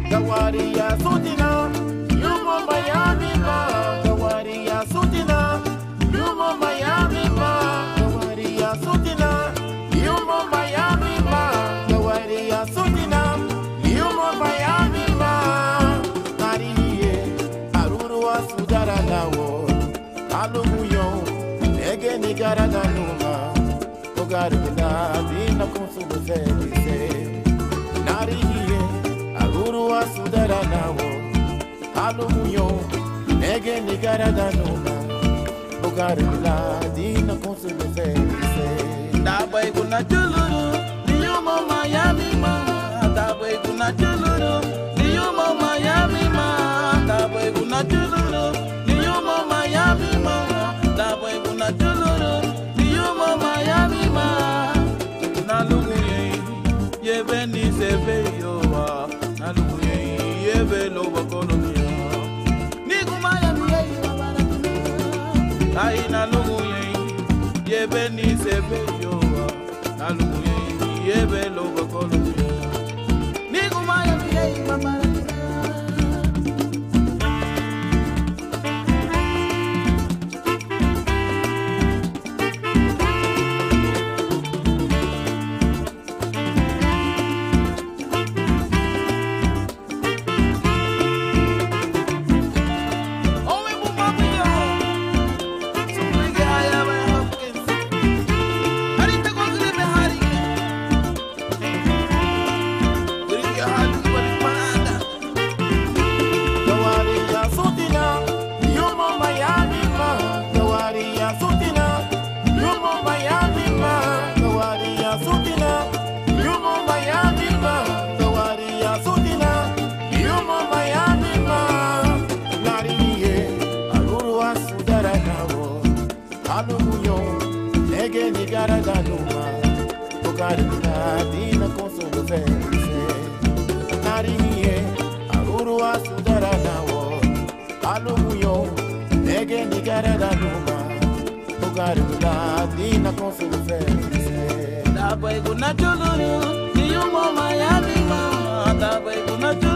Gawaria Sotina, Yumo Miami Ma, Gawaria Sotina, Yumo Miami Ma, Gawaria Sotina, Yumo Miami Ma, Gawaria Sotina, Yumo Miami Ma, Nariye, Arurua Sudara Lawo, Alumuyo, Ege Nigara Danuma, Ogarila, Dina Consulo Felice, Nariye, Arurua Sudara Lawo, Alumuyo, Ege Nigara Danuma, Ogarila, Dina Consulo Felice. Dabai kuna chuluru, Yumo Miami Ma, Dabai kuna chuluru, Yumo Miami Ma, Dabai kuna chuluru, Yumo Miami Ma, Dabai kuna chuluru, Yumo Miami Ma. Naluye, yebe ni sebe yo, naluye, yebe lo bakolonia. Niku Miami yo, ai naluye, yebe ni sebe yo, naluye, yebe lo bakolonia. Niku Miami yo, mama. Dina Consulo Felice, Nariye, Arurua Sudara Lawo, Alumuyo, Ege Nigara Danuma, Ogarila, Dina Consulo Felice. Dabai kuna chuluru, Yumo Miami Ma, Dabai kuna chuluru.